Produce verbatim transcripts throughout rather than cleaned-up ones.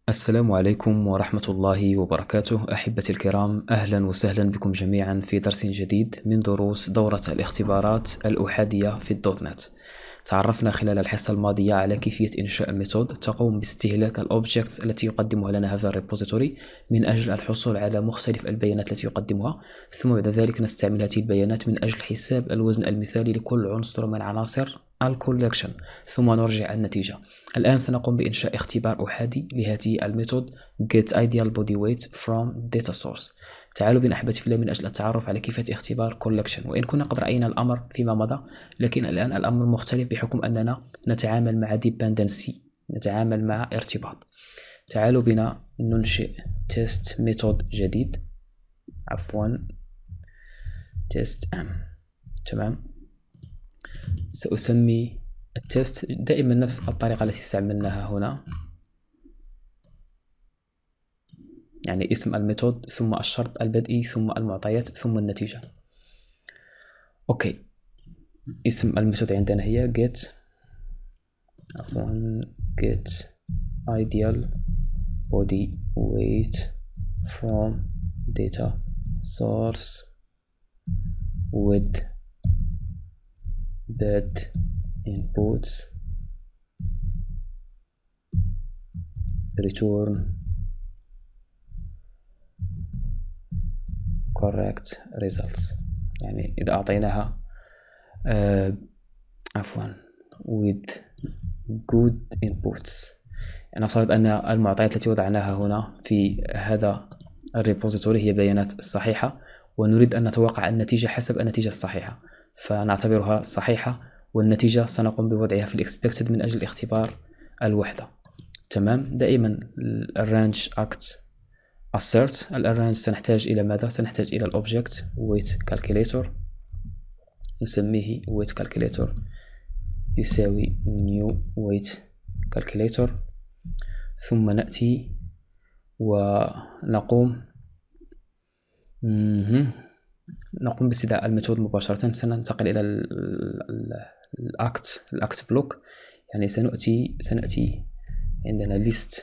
السلام عليكم ورحمة الله وبركاته. أحبتي الكرام، أهلا وسهلا بكم جميعا في درس جديد من دروس دورة الاختبارات الأحادية في الدوت نت. تعرفنا خلال الحصة الماضية على كيفية إنشاء ميثود تقوم باستهلاك الأوبجكتس التي يقدمها لنا هذا الريبوزيتوري من أجل الحصول على مختلف البيانات التي يقدمها، ثم بعد ذلك نستعمل هذه البيانات من أجل حساب الوزن المثالي لكل عنصر من عناصر الكولكشن، ثم نرجع النتيجة. الآن سنقوم بإنشاء اختبار أحادي لهذه الميثود get ideal body weight from data source. تعالوا بنا أحبتي في الله من أجل التعرف على كيفية اختبار collection. وإن كنا قد رأينا الأمر فيما مضى، لكن الآن الأمر مختلف بحكم أننا نتعامل مع dependency، نتعامل مع ارتباط. تعالوا بنا ننشئ test method جديد، عفوا test m. تمام، سأسمي التست دائما نفس الطريقة التي استعملناها هنا، يعني اسم الميثود ثم الشرط البدئي ثم المعطيات ثم النتيجة. أوكي، اسم الميثود عندنا هي get عفوا get ideal body weight from data source with that inputs return correct results. يعني إذا أعطيناها آه عفوا with good inputs، يعني أفترض أن المعطيات التي وضعناها هنا في هذا الريبوزيتوري هي بيانات الصحيحة، ونريد أن نتوقع النتيجة حسب النتيجة الصحيحة، فنعتبرها صحيحة، والنتيجة سنقوم بوضعها في الإكسبكتد من أجل اختبار الوحدة. تمام، دائما الرانج أكت assert. الرانج سنحتاج إلى ماذا؟ سنحتاج إلى الأوبجكت weight calculator، نسميه weight calculator يساوي new weight calculator، ثم نأتي ونقوم نقوم باستدعاء الميثود مباشرة. سننتقل إلى الأكت الأكت بلوك، يعني سنأتي سنأتي عندنا list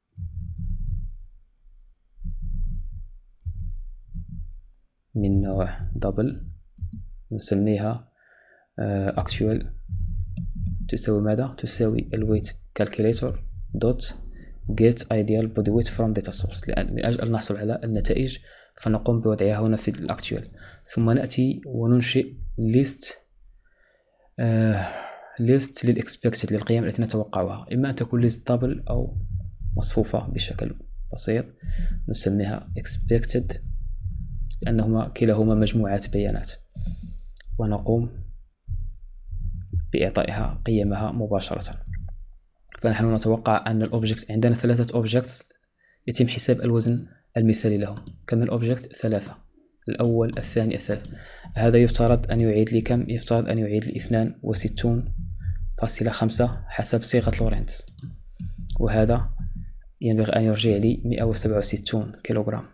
من نوع double، نسميها actual تساوي ماذا؟ تساوي الweight calculator dot get ideal body weight from data source. لأن من أجل أن نحصل على النتائج فنقوم بوضعها هنا في الأكتوال، ثم نأتي وننشئ list آه list للإكسبكتد، للقيم التي نتوقعها، إما أن تكون list double أو مصفوفة بشكل بسيط، نسميها expected لأنهما كلاهما مجموعات بيانات، ونقوم بإعطائها قيمها مباشرة. فنحن نتوقع أن الأوبجكت عندنا ثلاثة أوبجكتس يتم حساب الوزن المثالي لهم. كم الأوبجكت؟ ثلاثة، الأول الثاني الثالث. هذا يفترض أن يعيد لي كم؟ يفترض أن يعيد لي اثنان وستون فاصلة خمسة حسب صيغة لورنتز، وهذا ينبغي أن يرجع لي مئة وسبعة وستون كيلوغرام،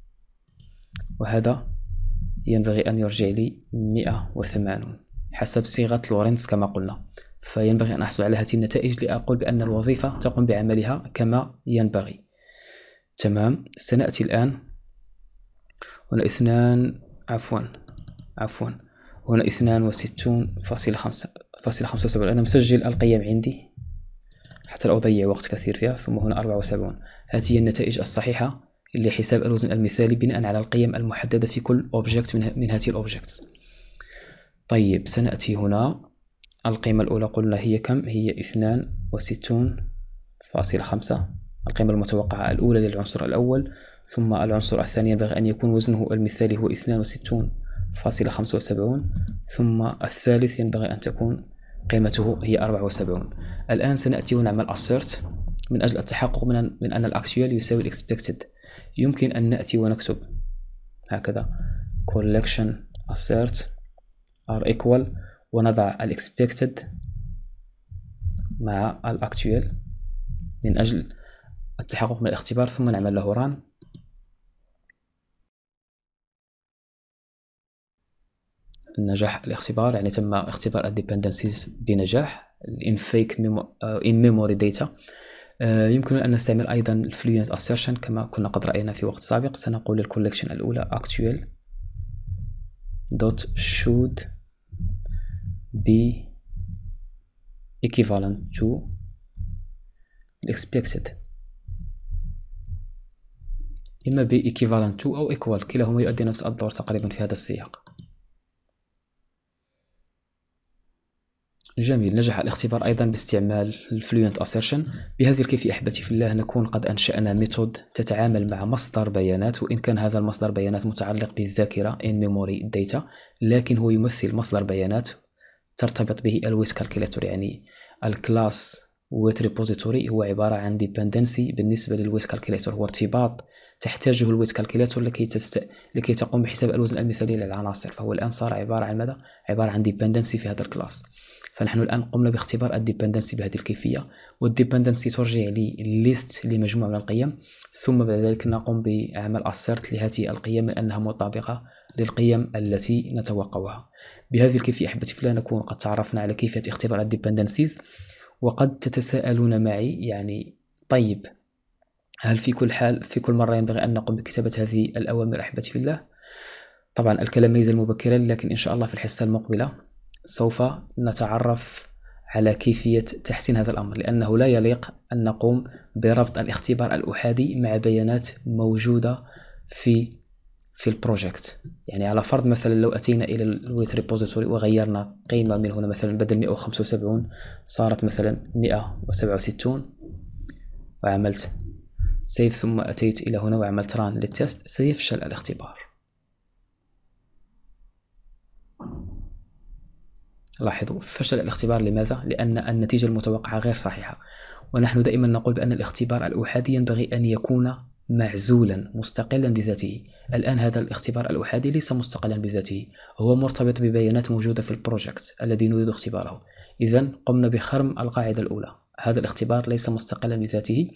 وهذا ينبغي أن يرجع لي مئة وثمانون حسب صيغة لورنتز كما قلنا. فينبغي أن أحصل على هذه النتائج لأقول بأن الوظيفة تقوم بعملها كما ينبغي. تمام، سنأتي الآن هنا اثنان عفوا عفوا هنا اثنان وستون فاصلة خمسة فاصلة خمسة وسبعون. أنا مسجل القيم عندي حتى لا أضيع وقت كثير فيها. ثم هنا أربعة وسبعون. هذه هي النتائج الصحيحة لحساب الوزن المثالي بناء على القيم المحددة في كل أوبجكت من, من هذه الأوبجكتس. طيب، سنأتي هنا القيمة الأولى قلنا هي كم؟ هي اثنان وستون فاصلة خمسة، القيمة المتوقعة الأولى للعنصر الأول، ثم العنصر الثاني ينبغي أن يكون وزنه المثالي هو اثنان وستون فاصلة خمسة وسبعون، ثم الثالث ينبغي أن تكون قيمته هي أربعة وسبعون. الآن سنأتي ونعمل assert من أجل التحقق من, من أن الأكتوال يساوي الإكسبكتد. يمكن أن نأتي ونكتب هكذا collection assert are equal، ونضع الإكسبكتد مع الأكتوال من أجل التحقق من الاختبار، ثم نعمل له ران. نجاح الاختبار، يعني تم اختبار الديبندنسيز بنجاح in fake in memory data. يمكن أن نستعمل أيضا الفلوينت assertion كما كنا قد رأينا في وقت سابق. سنقول للكولكشن الأولى actual dot should be equivalent to expected، إما be equivalent to أو equal، كلاهما يؤدي نفس الدور تقريبا في هذا السياق. جميل. نجح الاختبار أيضا باستعمال الفلوينت assertion. بهذه الكيفية أحبتي في الله نكون قد أنشأنا ميثود تتعامل مع مصدر بيانات، وإن كان هذا المصدر بيانات متعلق بالذاكرة in memory data، لكن هو يمثل مصدر بيانات ترتبط به الويت كالكوليتور. يعني الكلاس ويت ريبوزيتوري هو عبارة عن dependency بالنسبة للويت كالكوليتور، هو ارتباط تحتاجه الويت كالكوليتور لكي تست... لكي تقوم بحساب الوزن المثالي للعناصر. فهو الآن صار عبارة عن ماذا؟ عبارة عن dependency في هذا الكلاس. فنحن الآن قمنا باختبار الديبندنسي بهذه الكيفية، والديبندنسي ترجع لليست لمجموعة من القيم، ثم بعد ذلك نقوم بعمل assert لهذه القيم من أنها مطابقة للقيم التي نتوقعها. بهذه الكيفية أحبتي في الله نكون قد تعرفنا على كيفية اختبار الديبندنسيز. وقد تتساءلون معي يعني طيب هل في كل حال في كل مرة ينبغي أن نقوم بكتابة هذه الأوامر أحبتي في الله؟ طبعا الكلام ما يزال مبكرا، لكن إن شاء الله في الحصة المقبلة سوف نتعرف على كيفية تحسين هذا الأمر، لأنه لا يليق أن نقوم بربط الاختبار الأحادي مع بيانات موجودة في في البروجكت. يعني على فرض مثلا لو أتينا إلى الويت ريبوزيتوري وغيرنا قيمة من هنا، مثلا بدل مئة وخمسة وسبعين صارت مثلا مئة وسبعة وستين، وعملت سيف ثم أتيت إلى هنا وعملت ران للتست، سيفشل الاختبار. لاحظوا فشل الاختبار. لماذا؟ لأن النتيجة المتوقعة غير صحيحة. ونحن دائما نقول بأن الاختبار الأحادي ينبغي أن يكون معزولا مستقلا بذاته. الآن هذا الاختبار الأحادي ليس مستقلا بذاته، هو مرتبط ببيانات موجودة في البروجكت الذي نريد اختباره. إذن قمنا بخرم القاعدة الأولى، هذا الاختبار ليس مستقلا بذاته.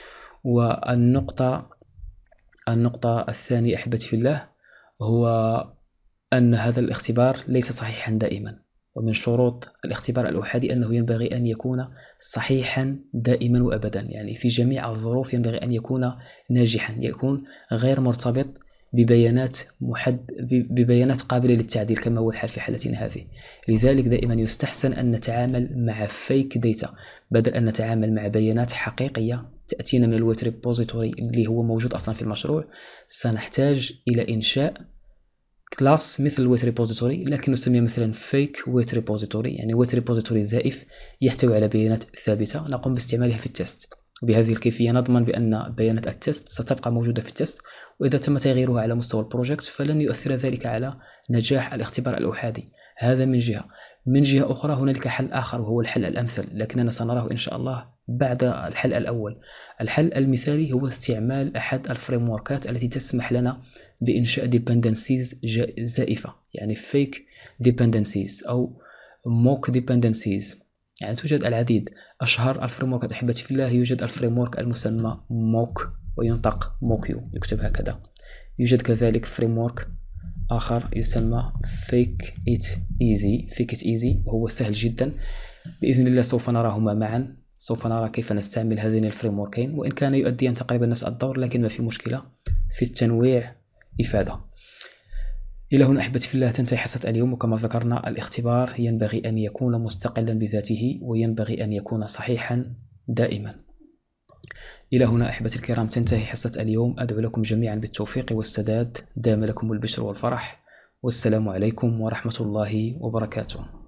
والنقطة النقطة الثانية أحبتي في الله هو أن هذا الاختبار ليس صحيحا دائما. ومن شروط الاختبار الأحادي أنه ينبغي أن يكون صحيحا دائما وأبدا، يعني في جميع الظروف ينبغي أن يكون ناجحا، يكون غير مرتبط ببيانات محد ببيانات قابلة للتعديل كما هو الحال في حالتنا هذه. لذلك دائما يستحسن أن نتعامل مع فيك ديتا بدل أن نتعامل مع بيانات حقيقية تأتينا من الويت ريبوزيتوري اللي هو موجود أصلا في المشروع. سنحتاج إلى إنشاء كلاس مثل الويت ريبوزيتوري، لكن نسميه مثلا فيك ويت ريبوزيتوري، يعني ويت ريبوزيتوري زائف يحتوي على بيانات ثابتة نقوم باستعمالها في التست. وبهذه الكيفية نضمن بأن بيانات التست ستبقى موجودة في التست، وإذا تم تغييرها على مستوى البروجكت فلن يؤثر ذلك على نجاح الاختبار الأحادي. هذا من جهة. من جهة أخرى هنالك حل آخر وهو الحل الأمثل، لكننا سنراه إن شاء الله بعد الحل الأول. الحل المثالي هو استعمال أحد الفريموركات التي تسمح لنا بإنشاء dependencies زائفة، يعني fake dependencies أو mock dependencies. يعني توجد العديد. أشهر الفريموركات أحبتي في الله يوجد الفريمورك المسمى mock وينطق موكيو، يكتب هكذا. يوجد كذلك فريمورك آخر يسمى fake it easy fake it easy وهو سهل جدا. بإذن الله سوف نراهما معا، سوف نرى كيف نستعمل هذين الفريموركين، وإن كان يؤديان تقريبا نفس الدور لكن ما في مشكلة، في التنويع إفادة. إلى هنا أحبتي في الله تنتهي حصة اليوم. وكما ذكرنا الاختبار ينبغي أن يكون مستقلا بذاته وينبغي أن يكون صحيحا دائما. إلى هنا أحبتي الكرام تنتهي حصة اليوم. أدعو لكم جميعا بالتوفيق والسداد، دام لكم البشر والفرح، والسلام عليكم ورحمة الله وبركاته.